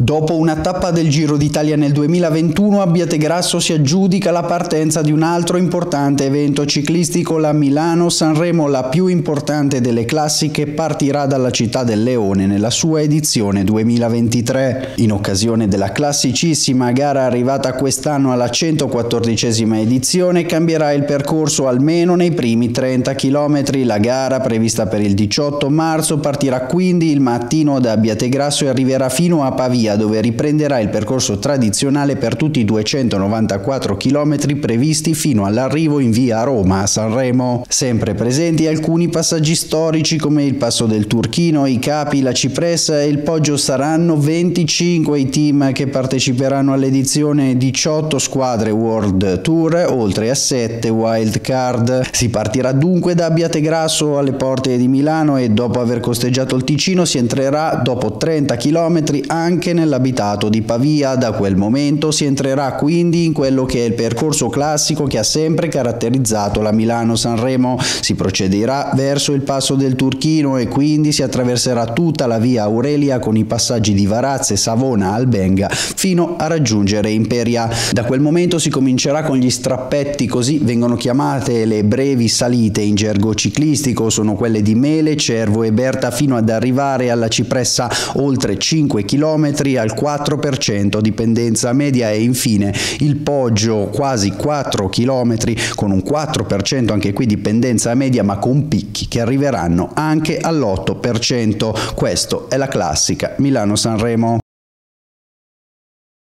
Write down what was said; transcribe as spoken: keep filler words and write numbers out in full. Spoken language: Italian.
Dopo una tappa del Giro d'Italia nel duemilaventuno, Abbiategrasso si aggiudica la partenza di un altro importante evento ciclistico, la Milano-Sanremo, la più importante delle classiche, partirà dalla città del Leone nella sua edizione duemilaventitré. In occasione della classicissima gara arrivata quest'anno alla centoquattordicesima edizione, cambierà il percorso almeno nei primi trenta chilometri. La gara, prevista per il diciotto marzo, partirà quindi il mattino da Abbiategrasso e arriverà fino a Pavia, dove riprenderà il percorso tradizionale per tutti i duecentonovantaquattro chilometri previsti fino all'arrivo in via Roma a Sanremo. Sempre presenti alcuni passaggi storici come il Passo del Turchino, i Capi, la Cipressa e il Poggio. Saranno venticinque i team che parteciperanno all'edizione, diciotto squadre World Tour, oltre a sette wild card. Si partirà dunque da Abbiategrasso alle porte di Milano e dopo aver costeggiato il Ticino si entrerà dopo trenta chilometri anche nell'abitato di Pavia. Da quel momento si entrerà quindi in quello che è il percorso classico che ha sempre caratterizzato la Milano-Sanremo. Si procederà verso il Passo del Turchino e quindi si attraverserà tutta la via Aurelia con i passaggi di Varazze, Savona, Albenga fino a raggiungere Imperia. Da quel momento si comincerà con gli strappetti, così vengono chiamate le brevi salite in gergo ciclistico. Sono quelle di Mele, Cervo e Berta fino ad arrivare alla Cipressa, oltre cinque chilometri al quattro per cento di pendenza media, e infine il Poggio, quasi quattro chilometri con un quattro per cento anche qui di pendenza media, ma con picchi che arriveranno anche all'otto per cento. Questo è la classica Milano-Sanremo.